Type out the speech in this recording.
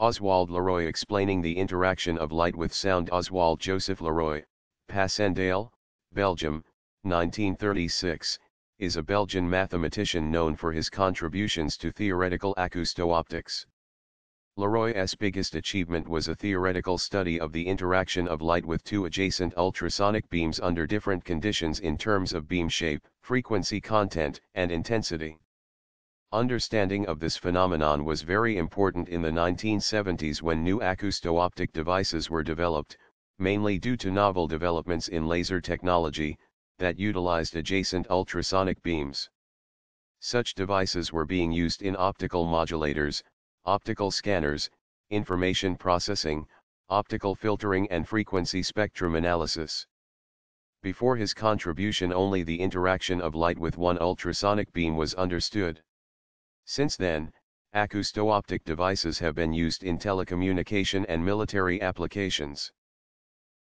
Oswald Leroy explaining the interaction of light with sound. Oswald Joseph Leroy, Passendale, Belgium, 1936, is a Belgian mathematician known for his contributions to theoretical acousto-optics. Leroy's biggest achievement was a theoretical study of the interaction of light with two adjacent ultrasonic beams under different conditions in terms of beam shape, frequency content, and intensity. Understanding of this phenomenon was very important in the 1970s when new acousto-optic devices were developed, mainly due to novel developments in laser technology, that utilized adjacent ultrasonic beams. Such devices were being used in optical modulators, optical scanners, information processing, optical filtering and frequency spectrum analysis. Before his contribution only the interaction of light with one ultrasonic beam was understood. Since then, acousto-optic devices have been used in telecommunication and military applications.